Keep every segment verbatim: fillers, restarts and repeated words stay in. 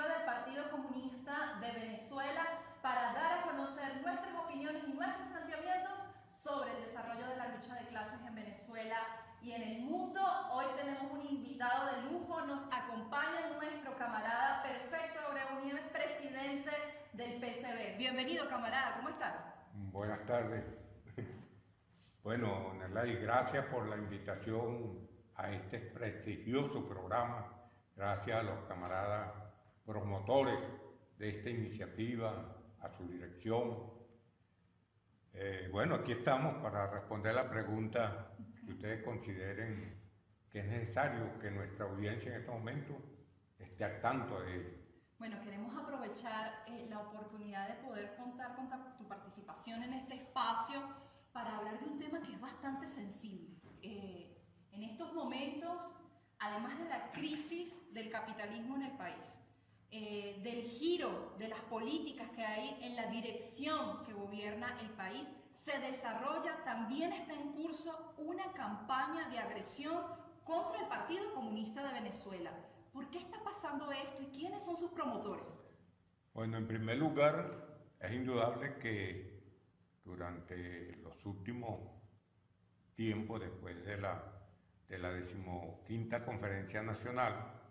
del Partido Comunista de Venezuela para dar a conocer nuestras opiniones y nuestros planteamientos sobre el desarrollo de la lucha de clases en Venezuela y en el mundo. Hoy tenemos un invitado de lujo, nos acompaña nuestro camarada Perfecto Abreu Nieves, presidente del P C B. Bienvenido, camarada, ¿cómo estás? Buenas tardes. Bueno, Nerlay, gracias por la invitación a este prestigioso programa. Gracias a los camaradas promotores de esta iniciativa, a su dirección. Eh, bueno, aquí estamos para responder la pregunta que ustedes consideren que es necesario que nuestra audiencia en este momento esté al tanto de ello. Bueno, queremos aprovechar eh, la oportunidad de poder contar con tu participación en este espacio para hablar de un tema que es bastante sensible. Eh, en estos momentos, además de la crisis del capitalismo en el país, eh, del giro de las políticas que hay en la dirección que gobierna el país, se desarrolla, también está en curso una campaña de agresión contra el Partido Comunista de Venezuela. ¿Por qué está pasando esto y quiénes son sus promotores? Bueno, en primer lugar, es indudable que durante los últimos tiempos, después de la, de la decimoquinta Conferencia Nacional,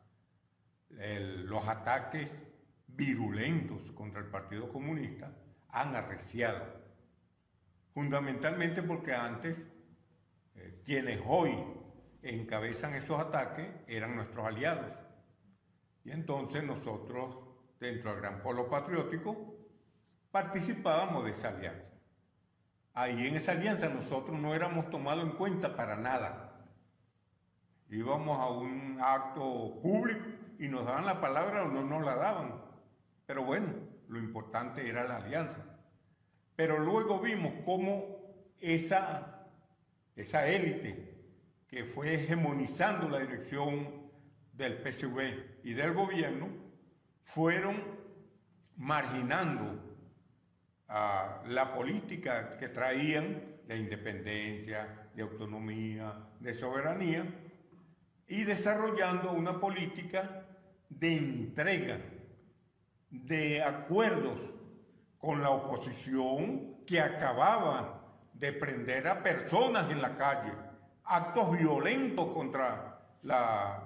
el, los ataques virulentos contra el Partido Comunista han arreciado, fundamentalmente porque antes eh, quienes hoy encabezan esos ataques eran nuestros aliados. Y entonces nosotros, dentro del Gran Polo Patriótico, participábamos de esa alianza. Ahí en esa alianza nosotros no éramos tomados en cuenta para nada. Íbamos a un acto público y nos daban la palabra o no nos la daban. Pero bueno, lo importante era la alianza. Pero luego vimos cómo esa, esa élite que fue hegemonizando la dirección del P C B y del gobierno, fueron marginando a la política que traían de independencia, de autonomía, de soberanía, y desarrollando una política de entrega, de acuerdos con la oposición que acababa de prender a personas en la calle, actos violentos contra la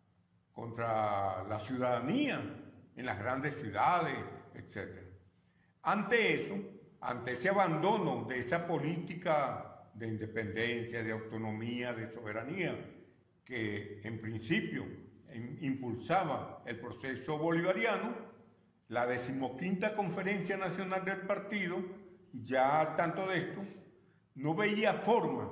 contra la ciudadanía en las grandes ciudades, etcétera. Ante eso, ante ese abandono de esa política de independencia, de autonomía, de soberanía, que en principio impulsaba el proceso bolivariano, la decimoquinta Conferencia Nacional del Partido, ya al tanto de esto, no veía forma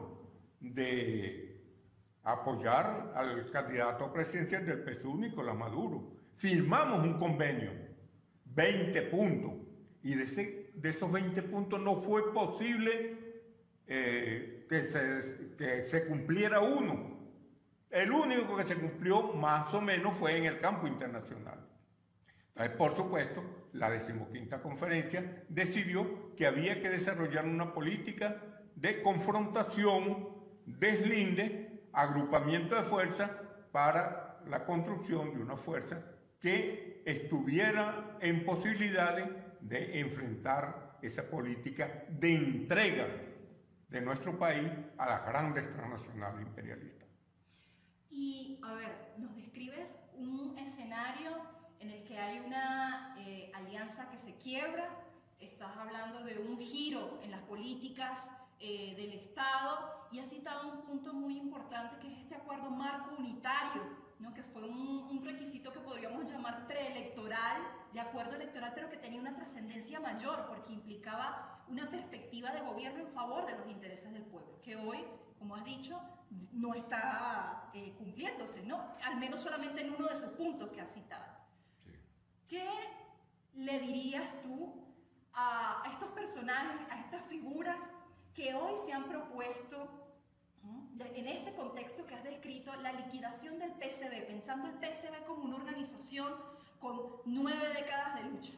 de apoyar al candidato presidencial del P S U, Nicolás Maduro. Firmamos un convenio, veinte puntos, y de, ese, de esos veinte puntos no fue posible eh, que, se, que se cumpliera uno. El único que se cumplió más o menos fue en el campo internacional. Entonces, por supuesto, la decimoquinta conferencia decidió que había que desarrollar una política de confrontación, deslinde, agrupamiento de fuerza para la construcción de una fuerza que estuviera en posibilidades de enfrentar esa política de entrega de nuestro país a las grandes transnacionales imperialistas. Y, a ver, nos describes un escenario en el que hay una eh, alianza que se quiebra, estás hablando de un giro en las políticas Eh, del Estado, y has citado un punto muy importante que es este acuerdo marco unitario, ¿no? Que fue un, un requisito que podríamos llamar preelectoral, de acuerdo electoral, pero que tenía una trascendencia mayor porque implicaba una perspectiva de gobierno en favor de los intereses del pueblo, que hoy, como has dicho, no está eh, cumpliéndose, ¿no? Al menos solamente en uno de sus puntos que has citado. Sí. ¿Qué le dirías tú a estos personajes, a estas figuras que hoy se han propuesto, ¿no?, en este contexto que has descrito, la liquidación del P C B, pensando el P C B como una organización con nueve décadas de lucha?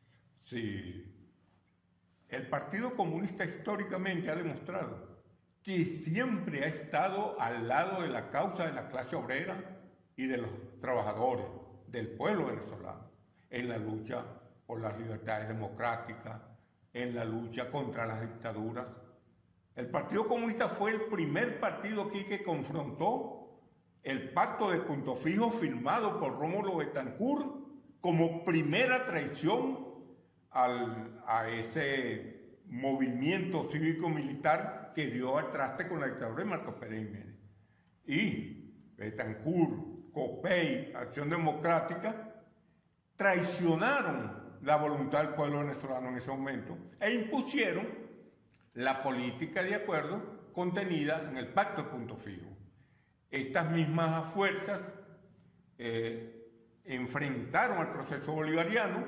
Sí, el Partido Comunista históricamente ha demostrado que siempre ha estado al lado de la causa de la clase obrera y de los trabajadores, del pueblo venezolano. en la lucha por las libertades democráticas, en la lucha contra las dictaduras. El Partido Comunista fue el primer partido aquí que confrontó el pacto de Punto Fijo firmado por Rómulo Betancourt como primera traición al, a ese movimiento cívico-militar que dio al traste con la dictadura de Marcos Pérez Jiménez. Y Betancourt, Copey, Acción Democrática, traicionaron la voluntad del pueblo venezolano en ese momento e impusieron la política de acuerdo contenida en el Pacto de Punto Fijo. Estas mismas fuerzas eh, enfrentaron al proceso bolivariano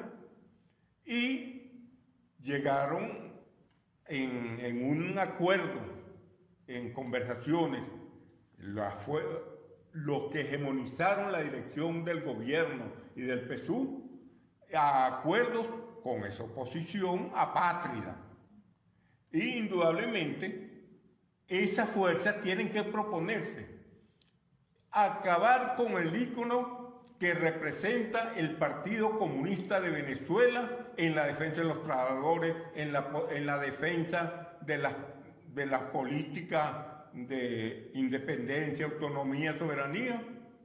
y llegaron en, en un acuerdo, en conversaciones, la fue, los que hegemonizaron la dirección del gobierno y del P S U, a acuerdos con esa oposición apátrida. Y indudablemente esas fuerzas tienen que proponerse acabar con el ícono que representa el Partido Comunista de Venezuela en la defensa de los trabajadores, en la, en la defensa de las de la política de independencia, autonomía, soberanía,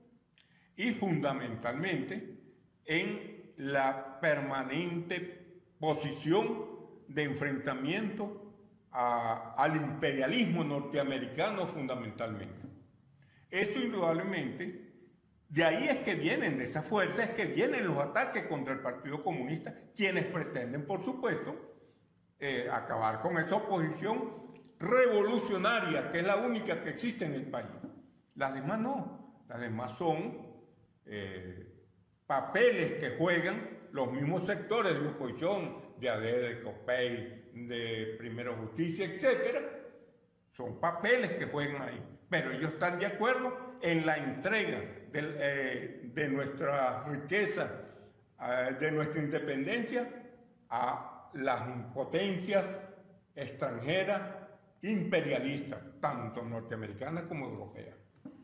y fundamentalmente en la permanente posición de enfrentamiento a, al imperialismo norteamericano fundamentalmente. Eso indudablemente, de ahí es que vienen, de esa fuerza es que vienen los ataques contra el Partido Comunista, quienes pretenden, por supuesto, eh, acabar con esa oposición revolucionaria, que es la única que existe en el país. Las demás no, las demás son eh, papeles que juegan los mismos sectores de oposición, de A D, de Copey, de Primero Justicia, etcétera. Son papeles que juegan ahí, pero ellos están de acuerdo en la entrega de, eh, de nuestra riqueza, eh, de nuestra independencia a las potencias extranjeras imperialistas, tanto norteamericanas como europeas.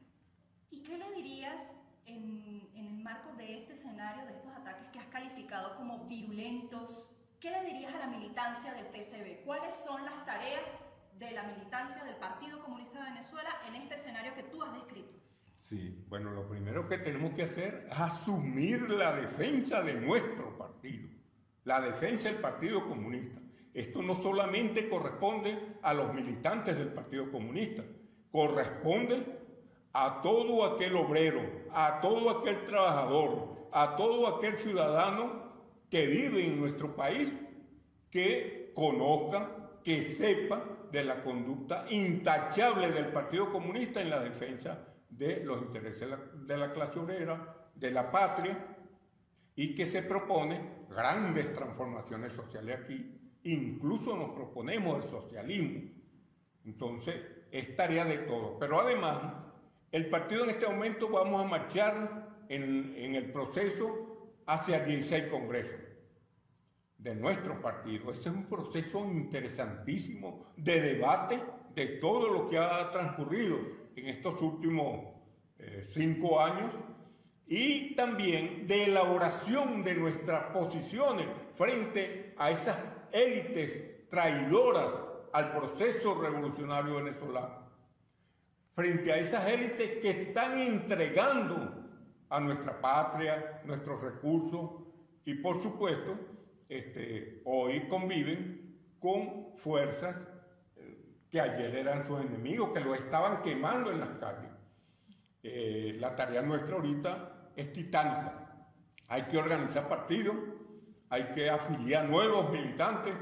¿Y qué le dirías en, en el marco de este escenario, de estos ataques que has calificado como virulentos? ¿Qué le dirías a la militancia del P C B? ¿Cuáles son las tareas de la militancia del Partido Comunista de Venezuela en este escenario que tú has descrito? Sí, bueno, lo primero que tenemos que hacer es asumir la defensa de nuestro partido, la defensa del Partido Comunista. Esto no solamente corresponde a los militantes del Partido Comunista, corresponde a todo aquel obrero, a todo aquel trabajador, a todo aquel ciudadano que vive en nuestro país, que conozca, que sepa de la conducta intachable del Partido Comunista en la defensa de los intereses de la, de la clase obrera, de la patria, y que se propone grandes transformaciones sociales aquí. Incluso nos proponemos el socialismo. Entonces, es tarea de todos. Pero además, el partido en este momento vamos a marchar en, en el proceso hacia el dieciséis Congreso de nuestro partido. Ese es un proceso interesantísimo de debate de todo lo que ha transcurrido en estos últimos eh, cinco años y también de elaboración de nuestras posiciones frente a esas élites traidoras al proceso revolucionario venezolano, frente a esas élites que están entregando a nuestra patria, nuestros recursos y por supuesto este, hoy conviven con fuerzas que ayer eran sus enemigos, que los estaban quemando en las calles. Eh, la tarea nuestra ahorita es titánica. Hay que organizar partidos, hay que afiliar nuevos militantes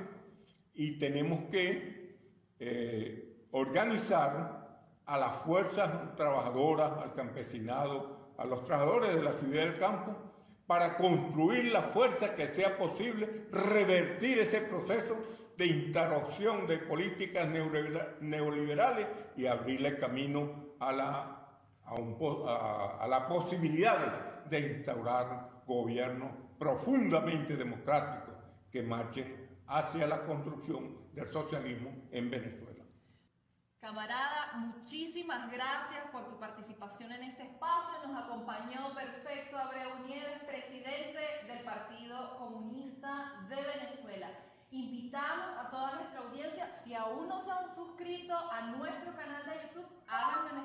y tenemos que eh, organizar a las fuerzas trabajadoras, al campesinado, a los trabajadores de la ciudad del campo, para construir la fuerza que sea posible, revertir ese proceso de interrupción de políticas neoliberales y abrirle camino a la, a un, a, a la posibilidad de, de instaurar gobiernos profundamente democráticos que marchen hacia la construcción del socialismo en Venezuela. Camarada, muchísimas gracias por tu participación en este espacio. Nos acompañó perfecto Abreu Nieves, presidente del Partido invitamos a toda nuestra audiencia, si aún no se han suscrito a nuestro canal de YouTube, háganlo en